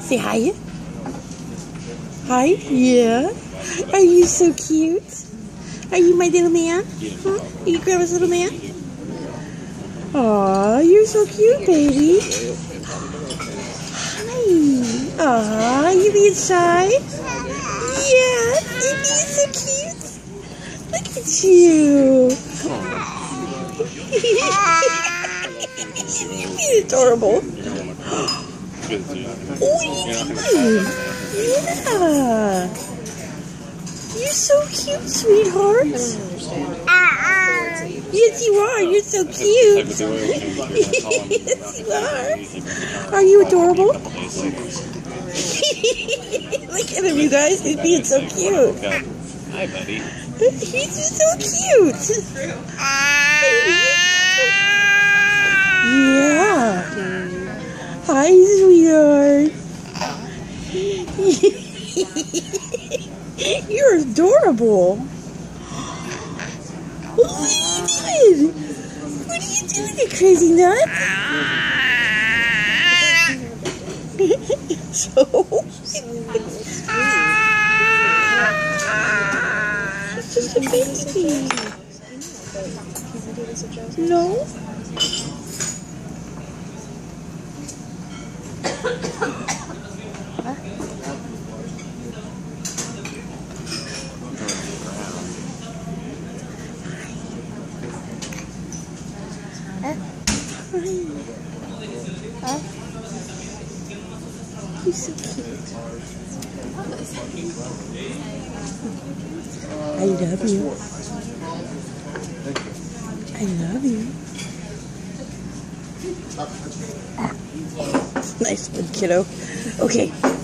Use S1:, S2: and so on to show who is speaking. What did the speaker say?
S1: Say hi. Hi. Yeah. Are you so cute? Are you my little man? Huh? Are you Grandma's little man? Aw, you're so cute, baby. Hi. Aw, you being shy? Yeah, you're being so cute. Look at you. You're adorable. Oh, you do. Yeah. You're so cute, sweetheart. Yes, you are. You're so cute. Yes, you are. Are you adorable? Look at him, you guys. He's being so cute.
S2: Hi, buddy.
S1: He's just so cute. Yeah. Hi, sweetheart. You're adorable. What are you doing? What are you doing, you crazy nut? So? She's just a baby. No? You're so cute. I love you. I love you. Nice one, kiddo. Okay.